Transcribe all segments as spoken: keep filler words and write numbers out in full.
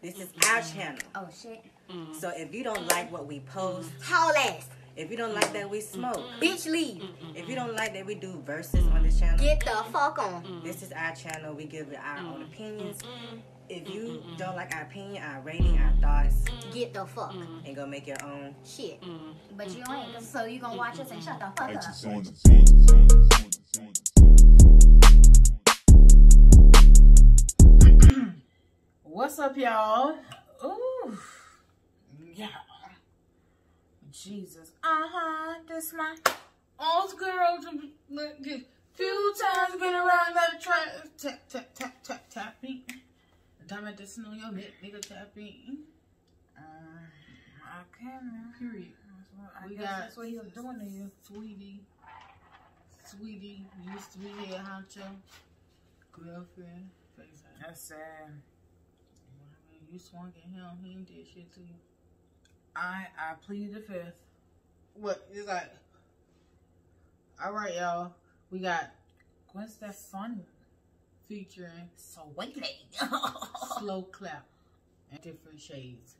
This is our channel. Oh shit. So if you don't like what we post, Haul ass. if you don't like that we smoke, Bitch, leave. if you don't like that we do verses on this channel, Get the fuck on. this is our channel. We give it our own opinions. If you don't like our opinion, our rating, our thoughts, Get the fuck. and go make your own. Shit. But you ain't. So you gonna watch us and shut the fuck up. What's up, y'all? Ooh, yeah. Jesus. Uh huh. This my old girl. Few times been around that try tap tap tap tap tap beat. Time at this on your neck, nigga tap beat. Um, okay, man. Period. I we got that's what he was doing to you, sweetie. Sweetie used to be here, honcho. Girlfriend. That's sad. You swung at him, he ain't did shit to you. I I plead the fifth. What? It's like, alright, y'all. We got Gwen Stefani featuring Sweetie. Slow Clap and Different Shades.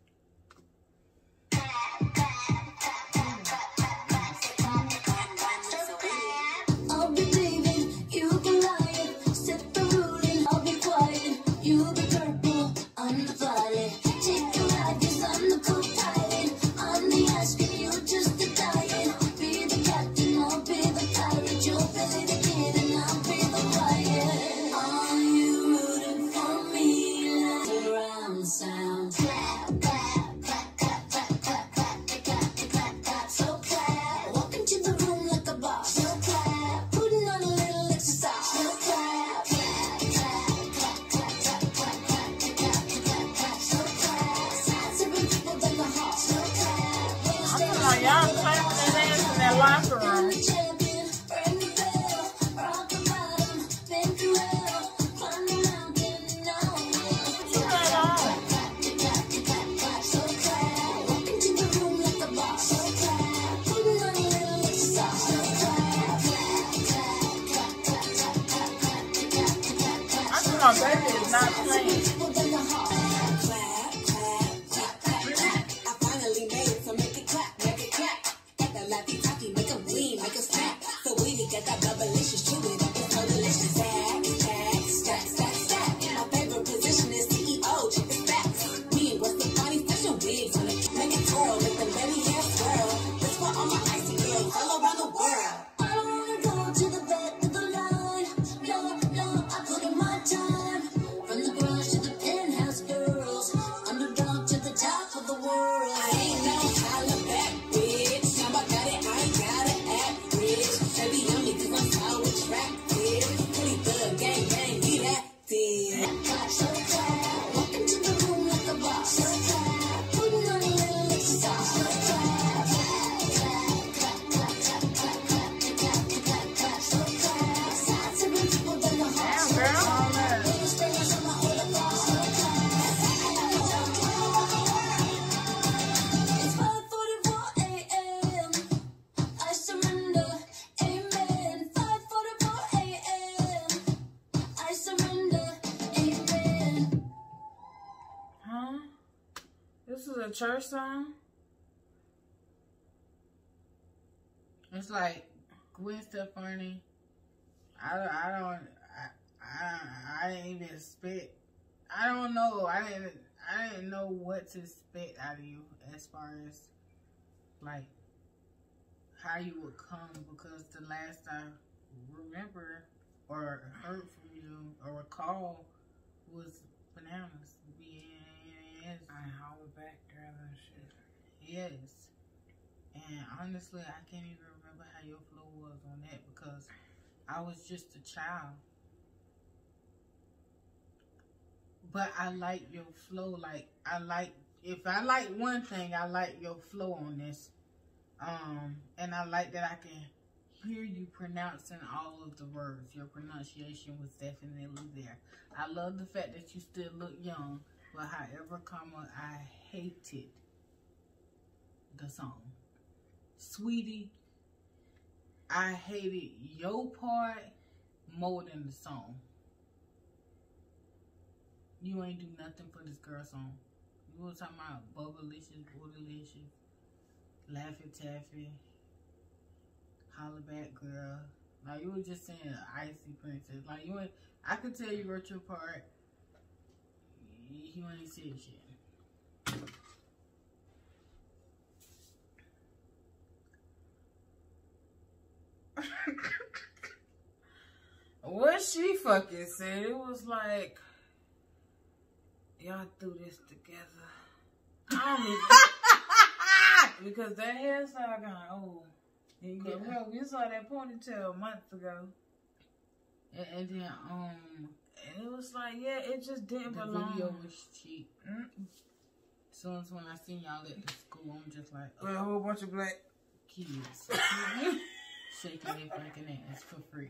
I'll be leaving, you can lie, set the ruling, I'll be quiet, you'll be purple, I'm the violet, take a ride, cause I'm the co-pilot, I'm the ice cream, you're just the diet, be the captain, I'll be the pirate, you'll be the kid and I'll be the riot, are you rooting for me, like a round sound, clap, clap, clap, clap, clap, clap, clap, clap, clap, clap, clap, so clap, walk into the room like a boss, so clap, putting on a little exercise, so clap, clap, clap, clap, clap, clap, clap, clap, clap, clap, clap, so clap, signs of people in the hall, so clap, I'm talking about y'all clapping their hands in that locker room. I'm the champion, ring the bell, rock the bottom, been through hell, climb the mountain, now I'm here. Turn that on. Clap, clap, clap, clap, so clap, walk into the room like a boss, so clap, putting on a little exercise, so clap, clap, clap, clap, clap, clap, clap, clap, clap, clap, clap, I'm talking about baby is not playing. people in the hall. Clap, clap, clap, clap, clap. I finally made it, so make it clap, make it clap. Got that lappy tappy, make 'em lean, make 'em snap. So we get that bubblicious, chew it up, it's so delicious. Stack, stack, stack, stack, stack. My favorite position is C E O, check the facts. Me and what's the funny special wigs on it. Make it twirl, make the baby hair swirl. This for all my icy girls all around the world. I don't wanna go to the back of the line. No, no, I put in my time. From the garage to the penthouse girls. Underdog to the top of the world. I ain't no holla back, bitch. Now I got it, I ain't gotta act rich. Baby, on me, cause I'm so attractive. Pretty thug, gang, gang, we active. Clap, so clap. Walk into the room like a boss. So clap. Putting on a little exercise. So clap. Clap, clap, clap, clap, clap, clap, clap, clap, clap, so clap. Signs of people in the hall. Damn, So girl. clap. Little strangers on my older bar. So clap. It's five forty-four a m I surrender. Amen. five forty-four a m I surrender. Amen. Huh? This is a church song? It's like Gwen Stefani. I don't, I don't, I, I, I didn't even expect, I don't know, I didn't, I didn't know what to expect out of you as far as, like, how you would come, because the last I remember or heard from you or recall was Bananas. Yes. I holler back girl and shit. Yes. And honestly, I can't even remember how your flow was on that because I was just a child. But I like your flow. Like, I like, if I like one thing, I like your flow on this. Um, and I like that I can hear you pronouncing all of the words. Your pronunciation was definitely there. I love the fact that you still look young. But however, comma, I hated the song. Sweetie, I hated your part more than the song. You ain't do nothing for this girl song. We were talking about Bubblicious, Bootylicious, Laffy Taffy, Hollaback Girl. Like, you were just saying Icy Princess. Like, you ain't, I could tell you wrote your part. You ain't said shit. What she fucking said, it was like, y'all do this together. I don't even, because that hairstyle got old. And you, yeah. Hell, you saw that ponytail months ago. And, and then, um, and it was like, yeah, it just didn't the belong. The video was cheap. Mm-mm. As soon as when I seen y'all at the school, I'm just like, oh, with a whole bunch of black kids shaking their fucking ass for free.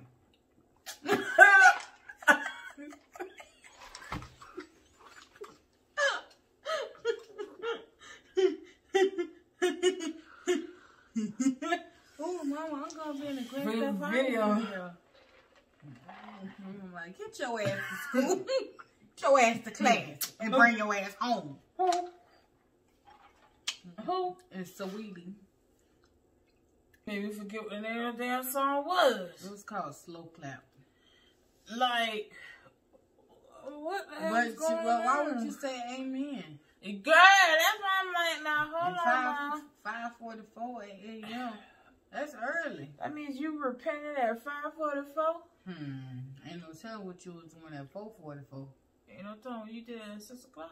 Oh, mama, I'm gonna be in the Grand Theft Auto video. video. I'm like, get your ass to school, get your ass to class, and bring your ass home. Who? Who? And Saweetie. Maybe forget what the name of the damn song was. It was called Slow Clap. Like, what the hell but is going well, on? Why would you say amen? Girl, that's why I'm like, now hold and on now. five forty-four a m That's early. That means you repented at five forty-four? Hmm. Ain't no telling what you was doing at four forty-four. Ain't no telling you did it at six o'clock.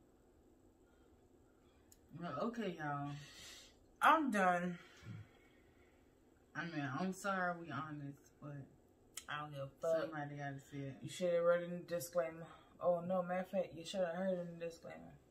Well, okay, y'all. I'm done. I mean, I'm sorry we honest, but I don't give a fuck. Somebody gotta say it. You should have read in the disclaimer. Oh, no, matter of fact, you should have heard in the disclaimer.